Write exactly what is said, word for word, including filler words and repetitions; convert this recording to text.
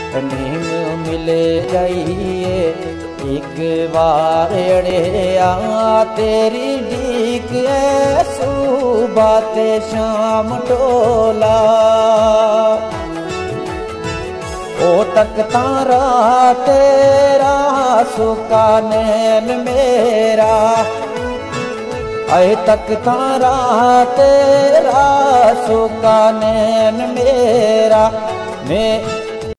नीम मिले जाइए एक बार अड़िया तेरी डीक है सुबह ते शाम टोला ओ तक तारा तेरा सुका नैन मेरा ऐ तक तारा तेरा सुका नैन मेरा मैं